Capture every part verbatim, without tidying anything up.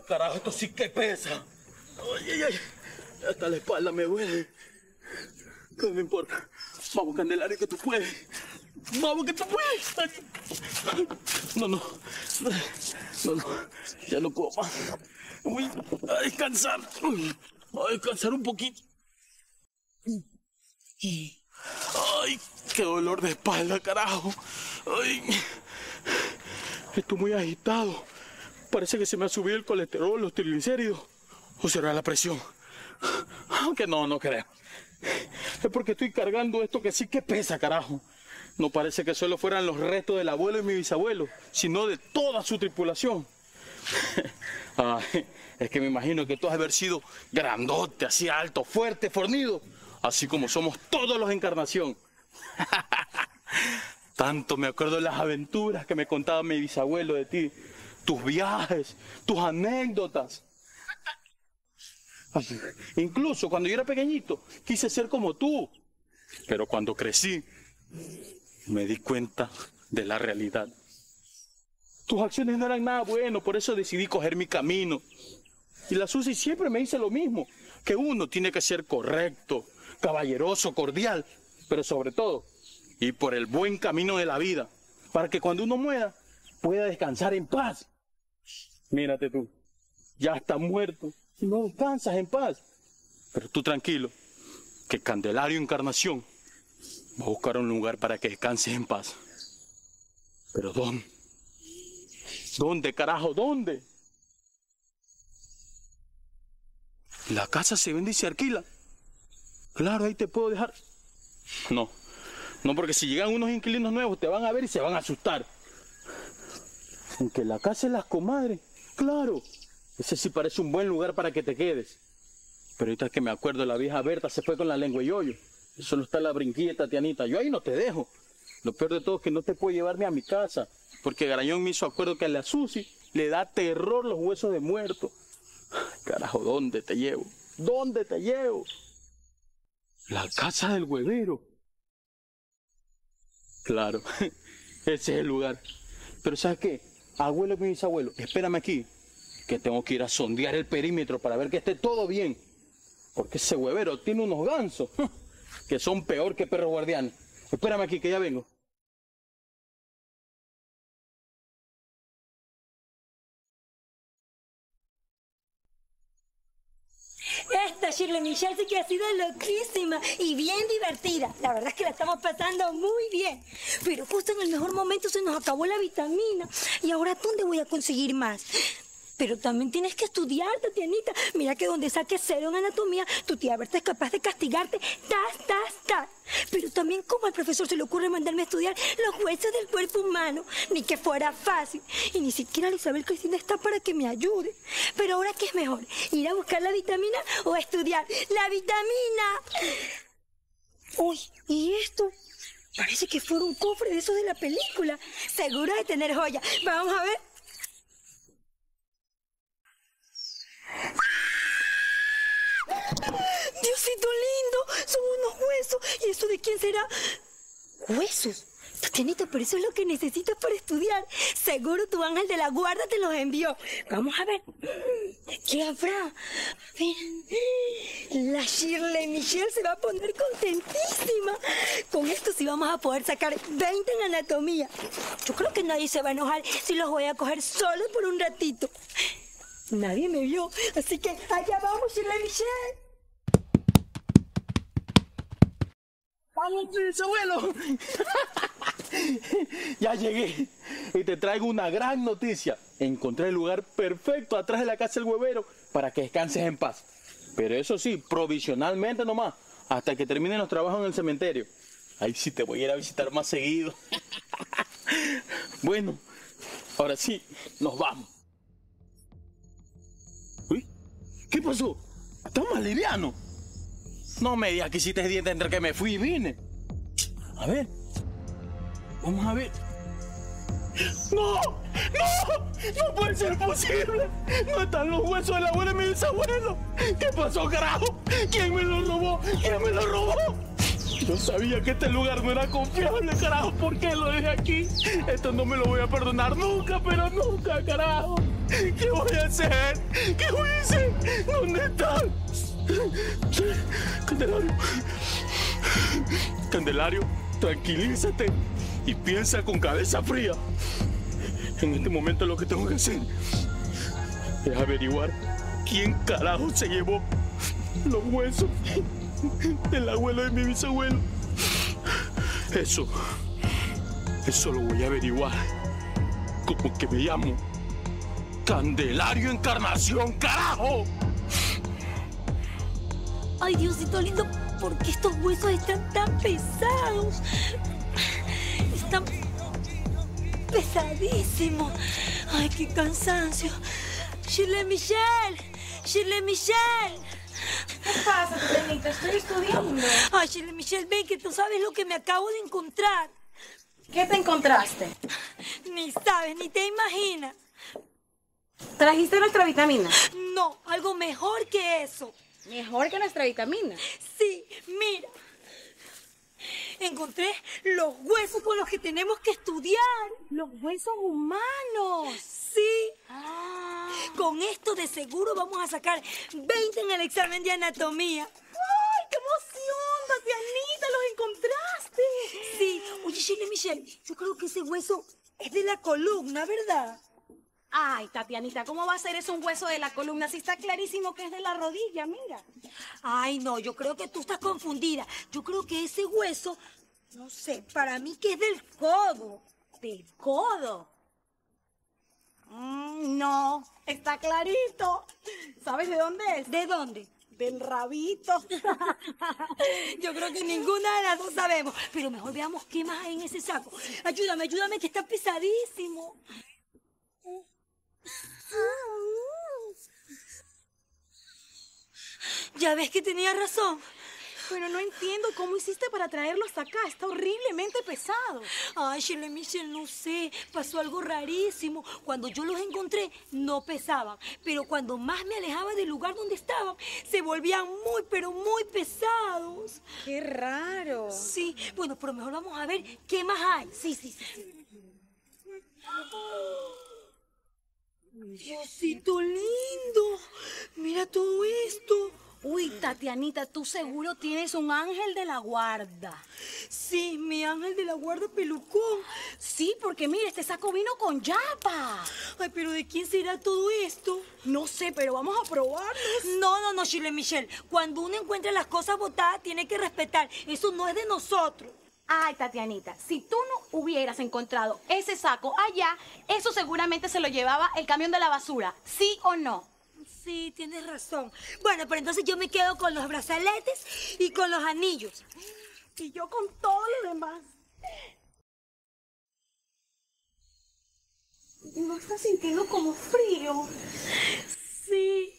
carajo, esto sí que pesa. Ay, ay, ay. Hasta la espalda me duele. ¿Qué me importa? Vamos, Candelario, que tú puedes. Vamos, que tú puedes. Ay. No, no. No, no. Ya no puedo más. Voy a descansar. A descansar un poquito. Ay, qué dolor de espalda, carajo. Ay. Estoy muy agitado. Parece que se me ha subido el colesterol, los triglicéridos. ¿O será la presión? Aunque no, no creo. Es porque estoy cargando esto que sí que pesa, carajo. No parece que solo fueran los restos del abuelo y mi bisabuelo, sino de toda su tripulación. Ay, es que me imagino que tú has de haber sido grandote, así alto, fuerte, fornido, así como somos todos los Encarnación. Tanto me acuerdo de las aventuras que me contaba mi bisabuelo de ti, tus viajes, tus anécdotas. Incluso cuando yo era pequeñito, quise ser como tú. Pero cuando crecí, me di cuenta de la realidad. Tus acciones no eran nada bueno, por eso decidí coger mi camino. Y la Susi siempre me dice lo mismo, que uno tiene que ser correcto, caballeroso, cordial, pero sobre todo, ir por el buen camino de la vida, para que cuando uno muera, pueda descansar en paz. Mírate tú, ya estás muerto y no descansas en paz. Pero tú tranquilo, que Candelario Encarnación va a buscar un lugar para que descanses en paz. ¿Pero dónde? ¿Dónde, carajo? ¿Dónde? La casa se vende y se alquila. Claro, ahí te puedo dejar. No, no, porque si llegan unos inquilinos nuevos te van a ver y se van a asustar. Aunque la casa es las comadres, claro, ese sí parece un buen lugar para que te quedes. Pero ahorita que me acuerdo, la vieja Berta se fue con la lengua y hoyo. Solo está la brinquilla, Tatianita. Yo ahí no te dejo. Lo peor de todo es que no te puedo llevar ni a mi casa, porque Garañón me hizo acuerdo que a la Susi le da terror los huesos de muerto. Carajo, ¿dónde te llevo? ¿Dónde te llevo? La casa del huevero. Claro, ese es el lugar. Pero ¿sabes qué? Abuelo y mi bisabuelo, espérame aquí, que tengo que ir a sondear el perímetro para ver que esté todo bien. Porque ese huevero tiene unos gansos que son peor que perros guardianes. Espérame aquí, que ya vengo. Esta Shirley Michelle sí que ha sido loquísima y bien divertida. La verdad es que la estamos pasando muy bien. Pero justo en el mejor momento se nos acabó la vitamina. ¿Y ahora dónde voy a conseguir más? Pero también tienes que estudiar, Tatianita. Mira que donde saques cero en anatomía, tu tía Berta es capaz de castigarte. Tas, tas, tas. Pero también, ¿cómo al profesor se le ocurre mandarme a estudiar los huesos del cuerpo humano? Ni que fuera fácil. Y ni siquiera Isabel Cristina está para que me ayude. Pero ahora, ¿qué es mejor? ¿Ir a buscar la vitamina o estudiar la vitamina? Uy, ¿y esto? Parece que fuera un cofre de esos de la película. Seguro de tener joya. Vamos a ver. Diosito lindo, son unos huesos. ¿Y eso de quién será? ¿Huesos? Tatianita, pero eso es lo que necesitas para estudiar. Seguro tu ángel de la guarda te los envió. Vamos a ver. ¿Qué habrá? Mira, la Shirley Michelle se va a poner contentísima. Con esto sí vamos a poder sacar veinte en anatomía. Yo creo que nadie se va a enojar si los voy a coger solo por un ratito. Nadie me vio, así que allá vamos, Shirley Michelle. ¡Vamos, bisabuelo! Ya llegué y te traigo una gran noticia. Encontré el lugar perfecto atrás de la casa del huevero para que descanses en paz. Pero eso sí, provisionalmente nomás, hasta que terminen los trabajos en el cementerio. Ahí sí te voy a ir a visitar más seguido. Bueno, ahora sí, nos vamos. Uy, ¿qué pasó? ¿Estás más liviano? No me digas que hiciste dieta entre que me fui y vine. A ver. Vamos a ver. ¡No! ¡No! ¡No puede ser posible! ¡No están los huesos del abuelo y mi bisabuelo! ¿Qué pasó, carajo? ¿Quién me los robó? ¿Quién me los robó? Yo sabía que este lugar no era confiable, carajo. ¿Por qué lo dejé aquí? Esto no me lo voy a perdonar nunca, pero nunca, carajo. ¿Qué voy a hacer? ¿Qué voy a hacer? ¿Dónde están? Candelario. Candelario, tranquilízate y piensa con cabeza fría. En este momento lo que tengo que hacer es averiguar quién carajo se llevó los huesos del abuelo de mi bisabuelo. Eso, eso lo voy a averiguar. Como que me llamo Candelario Encarnación, carajo. Ay, Diosito lindo, ¿por qué estos huesos están tan pesados? Están pesadísimos. Ay, qué cansancio. Shirley Michelle, Shirley Michelle. ¿Qué pasa, Tatianita? Estoy estudiando. Ay, Shirley Michelle, ven que tú sabes lo que me acabo de encontrar. ¿Qué te encontraste? Ni sabes, ni te imaginas. ¿Trajiste nuestra vitamina? No, algo mejor que eso. Mejor que nuestra vitamina. Sí, mira. Encontré los huesos con los que tenemos que estudiar. Los huesos humanos. Sí. Ah. Con esto de seguro vamos a sacar veinte en el examen de anatomía. ¡Ay, qué emoción, Tatianita! ¡Los encontraste! Sí. Oye, Shirley Michelle, yo creo que ese hueso es de la columna, ¿verdad? Ay, Tatianita, ¿cómo va a ser eso un hueso de la columna si está clarísimo que es de la rodilla? Mira. Ay, no, yo creo que tú estás confundida. Yo creo que ese hueso, no sé, para mí que es del codo. ¿Del codo? Mm, no, está clarito. ¿Sabes de dónde es? ¿De dónde? Del rabito. Yo creo que ninguna de las dos sabemos. Pero mejor veamos qué más hay en ese saco. Ayúdame, ayúdame, que está pesadísimo. Ya ves que tenía razón. Pero no entiendo cómo hiciste para traerlo hasta acá. Está horriblemente pesado. Ay, Shirley Michelle, no sé. Pasó algo rarísimo. Cuando yo los encontré, no pesaban. Pero cuando más me alejaba del lugar donde estaban, se volvían muy, pero muy pesados. ¡Qué raro! Sí, bueno, pero mejor vamos a ver qué más hay. Sí, sí, sí. sí. Diosito lindo. Mira todo esto. Uy, Tatianita, tú seguro tienes un ángel de la guarda. Sí, mi ángel de la guarda pelucón. Sí, porque mira, este saco vino con yapa. Ay, pero ¿de quién será todo esto? No sé, pero vamos a probarlos. No, no, no, Shirley Michelle. Cuando uno encuentra las cosas botadas, tiene que respetar. Eso no es de nosotros. Ay, Tatianita, si tú no hubieras encontrado ese saco allá, eso seguramente se lo llevaba el camión de la basura. ¿Sí o no? Sí, tienes razón. Bueno, pero entonces yo me quedo con los brazaletes y con los anillos. Y yo con todo lo demás. ¿No estás sintiendo como frío? Sí.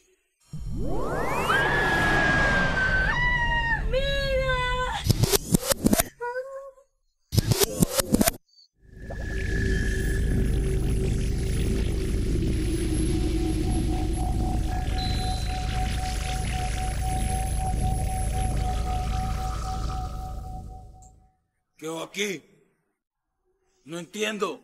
¿Qué hago aquí? No entiendo.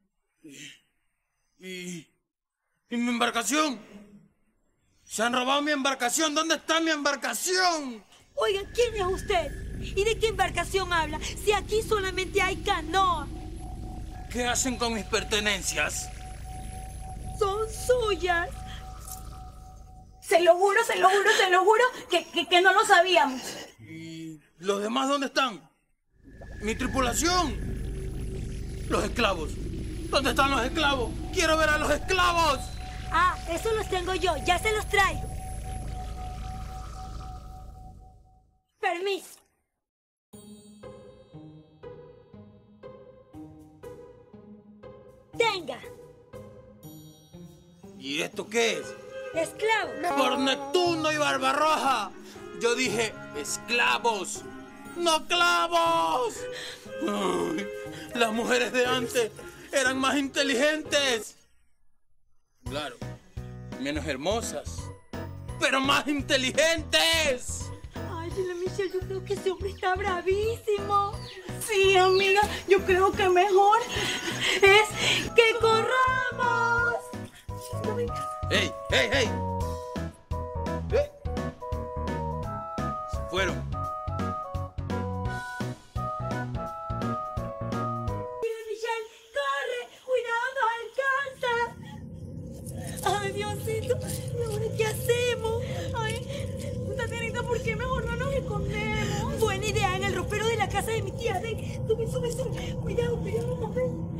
¿Y, y, y mi embarcación? Se han robado mi embarcación. ¿Dónde está mi embarcación? Oiga, ¿quién es usted? ¿Y de qué embarcación habla? Si aquí solamente hay canoa. ¿Qué hacen con mis pertenencias? Son suyas. Se lo juro, se lo juro, se lo juro que, que, que no lo sabíamos. ¿Y los demás dónde están? ¡Mi tripulación! Los esclavos. ¿Dónde están los esclavos? ¡Quiero ver a los esclavos! Ah, eso los tengo yo. Ya se los traigo. Permiso. Tenga. ¿Y esto qué es? Esclavo. Por Neptuno y Barbarroja. Yo dije esclavos. ¡No clavos! Ay, las mujeres de antes eran más inteligentes. Claro, menos hermosas, pero más inteligentes. Ay, Chile Michelle, yo creo que ese hombre está bravísimo. Sí, amiga, yo creo que mejor Es que corramos. ¡Ey, ey, ey! ¡Ey! Se fueron. Chile Michelle, corre, cuidado, nos alcanza. Ay, Diosito, ¿y ahora qué hacemos? Ay, Tatianita, ¿por qué mejor no nos escondemos? Buena idea, en el ropero de la casa de mi tía. Ven, sube, sube, sube. Cuidado, cuidado, no ven.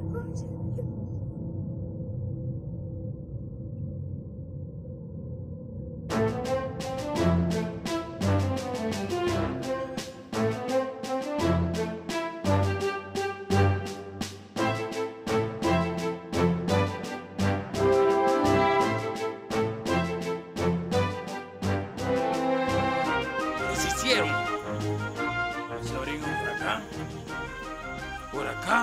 ¿Qué se hicieron? ¿Se abren por acá? ¿Por acá?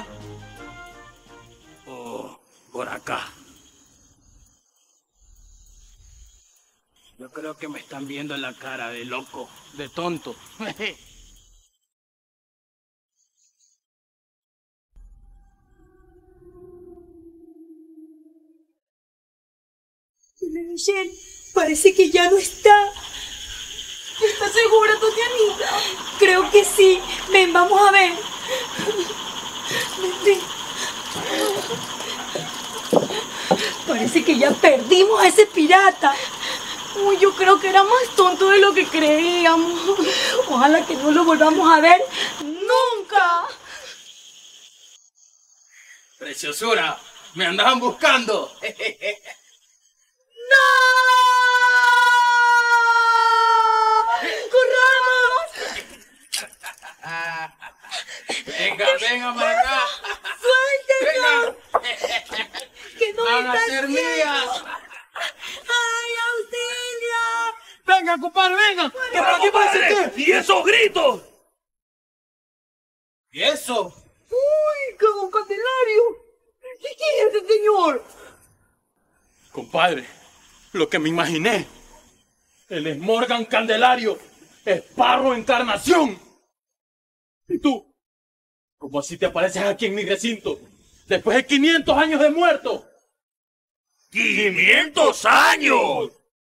¿O por acá? Yo creo que me están viendo la cara de loco, de tonto. Chile Michelle, parece que ya no está. ¿Estás segura, Tatianita? Creo que sí. Ven, vamos a ver. Ven, ven. Parece que ya perdimos a ese pirata. Uy, yo creo que era más tonto de lo que creíamos. Ojalá que no lo volvamos a ver. ¡Nunca! ¡Preciosura! ¡Me andaban buscando! ¡No! ¡Corramos! ¡Venga, venga para acá! ¡Suéltenos! ¡Venga! ¡Que no ¡Van a está ser haciendo! mías! ¡Ay, auxilio! ¡Venga, compadre, venga! ¡Que por aquí parece que... ¿Y esos gritos? ¿Y eso? ¡Uy, qué don Candelario! ¿Y quién es ese señor? Compadre, lo que me imaginé. Él es Morgan Candelario, Esparro Encarnación. ¿Y tú? ¿Cómo así te apareces aquí en mi recinto? Después de quinientos años de muerto. ¡quinientos años!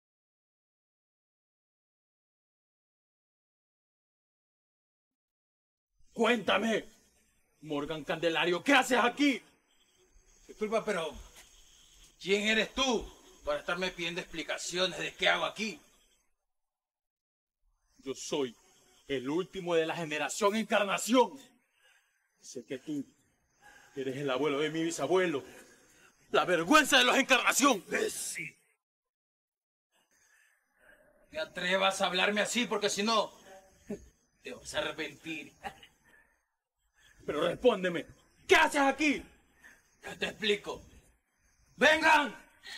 Cuéntame, Morgan Candelario, ¿qué haces aquí? Disculpa, pero... ¿quién eres tú para estarme pidiendo explicaciones de qué hago aquí? Yo soy el último de la generación Encarnación. Sé que tú eres el abuelo de mi bisabuelo. La vergüenza de los Encarnación. Sí. Te atrevas a hablarme así porque si no... te vas a arrepentir. Pero respóndeme, ¿qué haces aquí? Ya te explico. ¡Vengan!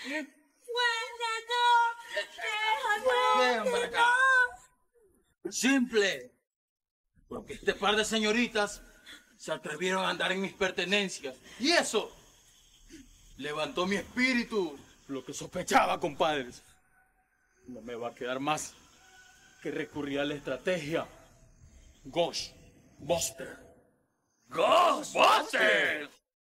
Vengan para acá. Simple. Porque este par de señoritas se atrevieron a andar en mis pertenencias. Y eso levantó mi espíritu. Lo que sospechaba, compadres. No me va a quedar más que recurrir a la estrategia Ghostbuster. ¡Ghostbusters!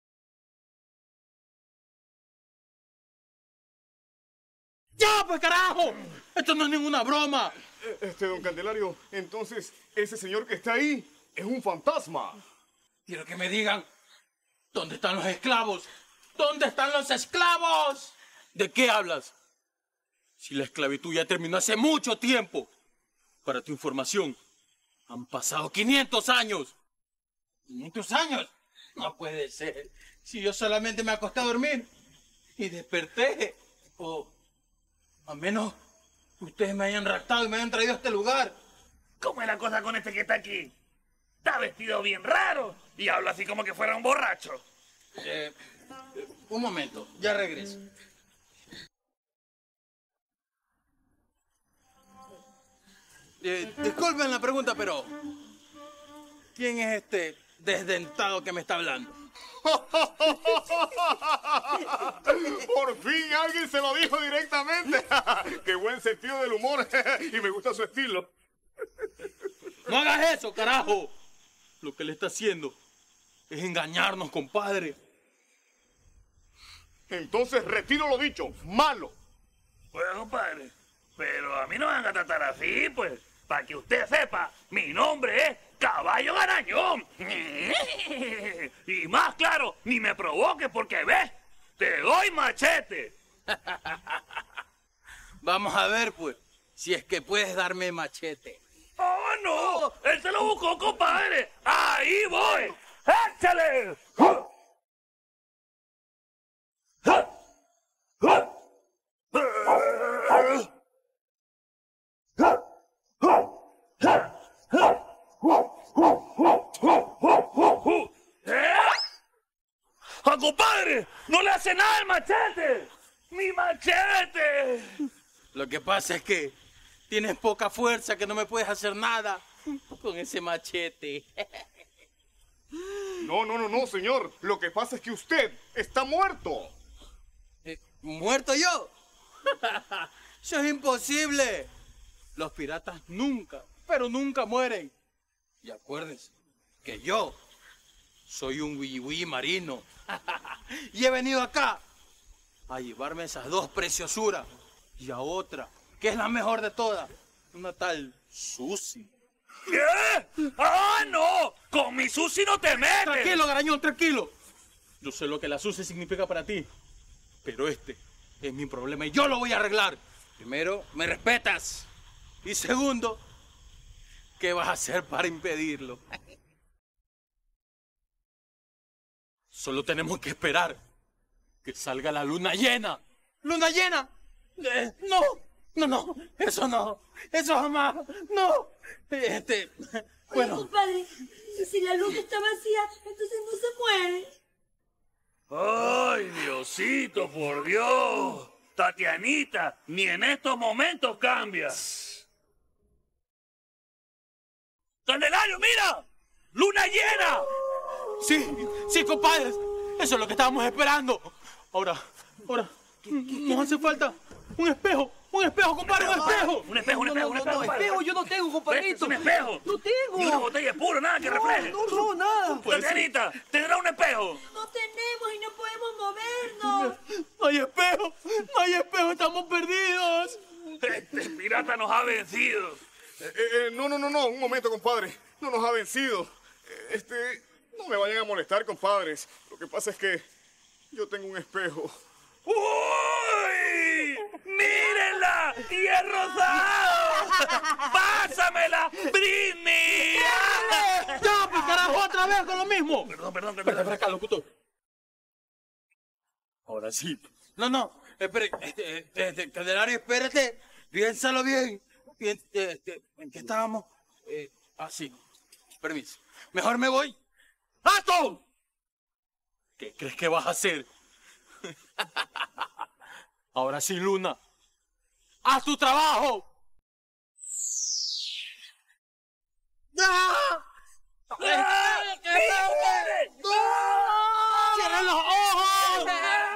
¡Ya, pues carajo! Esto no es ninguna broma. Este, don Candelario, entonces, ese señor que está ahí es un fantasma. Quiero que me digan, ¿dónde están los esclavos? ¿Dónde están los esclavos? ¿De qué hablas? Si la esclavitud ya terminó hace mucho tiempo. Para tu información, han pasado quinientos años. ¿quinientos años? No puede ser. Si yo solamente me acosté a dormir y desperté. O a menos que ustedes me hayan raptado y me hayan traído a este lugar. ¿Cómo es la cosa con este que está aquí? Está vestido bien raro y habla así como que fuera un borracho. Eh, un momento, ya regreso. Eh, disculpen la pregunta, pero ¿quién es este desdentado que me está hablando? Por fin alguien se lo dijo directamente. Qué buen sentido del humor y me gusta su estilo. No hagas eso, carajo. Lo que le está haciendo es engañarnos, compadre. Entonces retiro lo dicho, malo. Pues, compadre, pero a mí no me van a tratar así, pues. Para que usted sepa, mi nombre es Caballo Garañón. Y más claro, ni me provoque porque ves, te doy machete. Vamos a ver, pues, si es que puedes darme machete. ¡Oh, no! ¡Él se lo buscó, compadre! ¡Ahí voy! ¡Échale! ¿Eh? ¡Ah, compadre! ¡No le hace nada el machete! ¡Mi machete! Lo que pasa es que tienes poca fuerza, que no me puedes hacer nada con ese machete. No, no, no, no, señor. Lo que pasa es que usted está muerto. Eh, ¿Muerto yo? Eso es imposible. Los piratas nunca, pero nunca mueren. Y acuérdense que yo soy un wiwi marino. Y he venido acá a llevarme esas dos preciosuras y a otra, que es la mejor de todas, una tal Susi. ¿Qué? ¡Ah, no! ¡Con mi Susi no te metes! Tranquilo, Garañón, tranquilo. Yo sé lo que la sucia significa para ti, pero este es mi problema y yo lo voy a arreglar. Primero, me respetas. Y segundo, ¿qué vas a hacer para impedirlo? Solo tenemos que esperar que salga la luna llena. ¿Luna llena? Eh, no, no, no, eso no, eso jamás, no. Este, bueno. Oye, compadre, si la luz está vacía, entonces no se muere. ¡Ay, Diosito, por Dios! Tatianita, ni en estos momentos cambia. ¡Candelario, mira! ¡Luna llena! Sí, sí, compadres, eso es lo que estábamos esperando. Ahora, ahora, nos hace falta un espejo, un espejo, compadre, un espejo. Un espejo, un espejo, un espejo. compadre. Espejo yo no tengo, ¿Ves? compadrito. Es un espejo. No tengo. Ni una botella de puro, nada que refleje. No, no, nada. Tatianita, ¿tendrá un espejo? No tenemos y no podemos movernos. No hay espejo, no hay espejo, estamos perdidos. Este pirata nos ha vencido. Eh, eh, no, no, no, no, un momento, compadre. No nos ha vencido. Eh, Este, no me vayan a molestar, compadres. Lo que pasa es que yo tengo un espejo. ¡Uy! ¡Mírenla! ¡Y es rosado! ¡Pásamela! ¡Britney! Ya, pues carajo, otra vez con lo mismo. Perdón, perdón, Espera, perdón. espera acá, locutor. Ahora sí. No, no, espere, este, este, este, Candelario, espérate, piénsalo bien. Bien, este, ¿en qué estábamos? Eh, ah, sí, permiso. Mejor me voy. ¡Alto! ¿Qué crees que vas a hacer? Ahora sí, Luna. ¡Haz tu trabajo! ¡Ah! ¡Ah! ¡Mírale! ¡Cierra los ojos!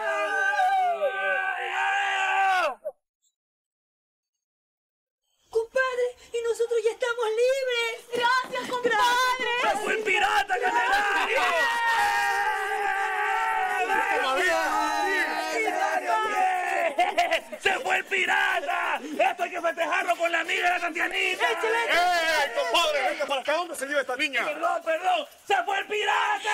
Compadre, y nosotros ya estamos libres. ¡Gracias, compadre! ¡Se fue el pirata, Candelario! ¡Se fue el pirata! ¡Esto hay que festejarlo con la amiga de la Tatianita! ¡Eh, compadre! ¡Venga para acá! ¿Dónde se lleva esta niña? ¡Perdón, perdón! ¡Se fue el pirata!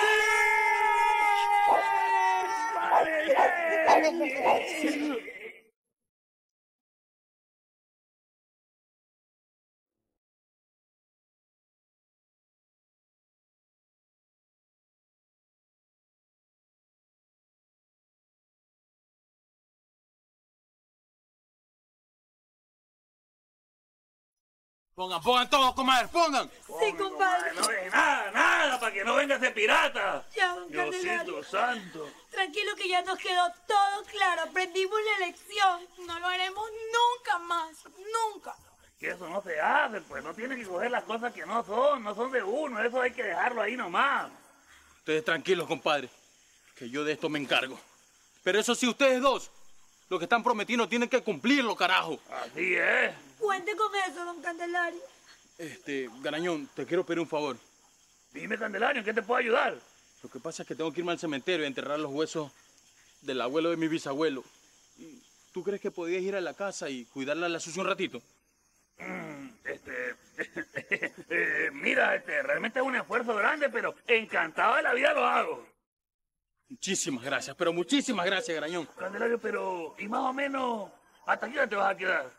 Pongan, pongan todos, comadre, pongan. Sí, compadre. No de nada, nada, para que no venga ese pirata. Ya, don Candelario. Diosito santo. Tranquilo que ya nos quedó todo claro. Aprendimos la lección. No lo haremos nunca más. Nunca. Que eso no se hace, pues no tiene que coger las cosas que no son, no son de uno, eso hay que dejarlo ahí nomás. Ustedes tranquilos, compadre, que yo de esto me encargo. Pero eso sí, ustedes dos, lo que están prometiendo tienen que cumplirlo, carajo. Así es. Cuente con eso, don Candelario. Este, Garañón, te quiero pedir un favor. Dime, Candelario, ¿en qué te puedo ayudar? Lo que pasa es que tengo que irme al cementerio a enterrar los huesos del abuelo de mi bisabuelo. ¿Y ¿Tú crees que podías ir a la casa y cuidarla a la sucia un ratito? Mm, este, eh, mira, este, realmente es un esfuerzo grande, pero encantado de la vida lo hago. Muchísimas gracias, pero muchísimas gracias, Garañón. Candelario, pero, ¿y más o menos hasta qué hora te vas a quedar?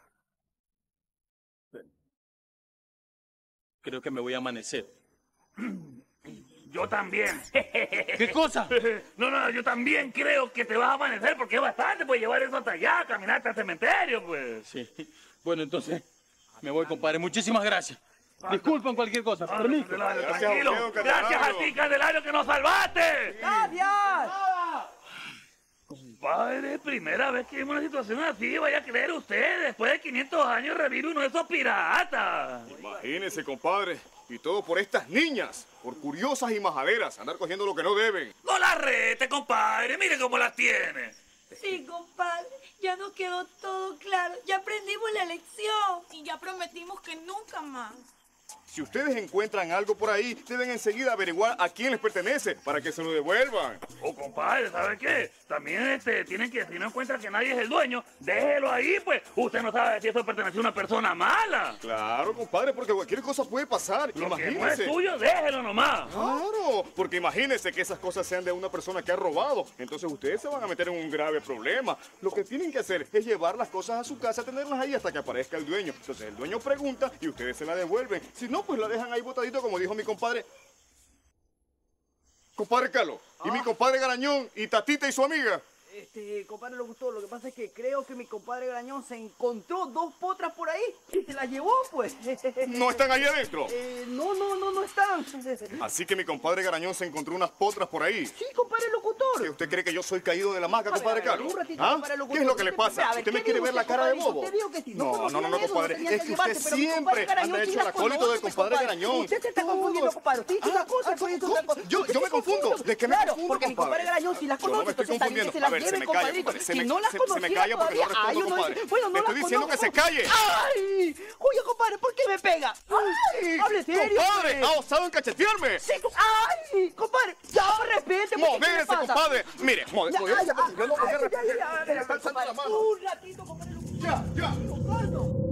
Creo que me voy a amanecer. Yo también. ¿Qué cosa? No, no, yo también creo que te vas a amanecer porque es bastante, pues llevar eso hasta allá, caminar hasta el cementerio, pues. Sí. Bueno, entonces me voy, compadre. Muchísimas gracias. Disculpen cualquier cosa. Ah, Permiso. Candelario, Gracias, tranquilo. Diego, Candelario. Gracias a ti, Candelario, que nos salvaste. ¡Gracias! Padre, primera vez que vimos una situación así, vaya a creer usted, después de quinientos años revive uno de esos piratas. Imagínese, compadre. Y todo por estas niñas, por curiosas y majaderas, andar cogiendo lo que no deben. No las rete, compadre, mire cómo las tiene. Sí, compadre, ya nos quedó todo claro. Ya aprendimos la lección. Y ya prometimos que nunca más. Si ustedes encuentran algo por ahí, deben enseguida averiguar a quién les pertenece para que se lo devuelvan. Oh, compadre, ¿sabe qué? También este, tienen que, si no encuentran que nadie es el dueño, déjelo ahí, pues. Usted no sabe si eso pertenece a una persona mala. Claro, compadre, porque cualquier cosa puede pasar. Lo que no es Imagínese. suyo, déjelo nomás. Claro, porque imagínense que esas cosas sean de una persona que ha robado. Entonces ustedes se van a meter en un grave problema. Lo que tienen que hacer es llevar las cosas a su casa, tenerlas ahí hasta que aparezca el dueño. Entonces el dueño pregunta y ustedes se la devuelven. Si no, pues la dejan ahí botadito, como dijo mi compadre. Compadre Carlos, y mi compadre Garañón, y Tatita y su amiga. Este, compadre locutor, lo que pasa es que creo que mi compadre Garañón se encontró dos potras por ahí y se las llevó, pues. ¿No están ahí adentro? Eh, no, no, no, no están. Así que mi compadre Garañón se encontró unas potras por ahí. Sí, compadre locutor. ¿Que ¿Usted cree que yo soy caído de la maca, A ver, compadre a ver, Carlos? un ratito, ¿Ah? compadre locutor. ¿Qué es lo que le pasa? A ver, ¿Usted me ¿qué quiere dijo ver la usted, cara de compadre? bobo? Usted dijo que sí. No No, no, no, conocían no, eso, no compadre. tenían Es que que usted llevarse, pero mi compadre siempre Garañón anda sí hecho el las acólito conoce, del compadre compadre. Garañón. Usted se está Todos. confundiendo, compadre. Usted dice Ah, una cosa, ah, usted dice ¿cómo? otra cosa. Yo- Usted yo se me confundo. confunde. ¿De qué me Claro, confundo, porque mi compadre compadre? Garañón sí las Yo no me conoce, estoy entonces está bien que confundiendo. se A las ver, se lleve, me calla, compadrito. compadre. Se Si me- no las se- se me conocía calla porque no todavía, ay, respondo, uno compadre. dice, bueno, no Le las estoy diciendo que se conozco. calle. ¡Ay! Oye, compadre, ¿por qué me pega? ¡Ay! ¡Hable serio! ¡Compadre! pues. ¡Ha osado en cachetearme! Sí, com- ¡ay! Compadre, ya respete. pues, ¿qué le ¡Modérese, pasa? compadre! Mire, Ya, modérese. ya, ya, Yo no voy a ay, ya, ya, repetir. ya, Me está alzando la compadre, mano. Un ratito, compadre. Ya, ya. Compadre.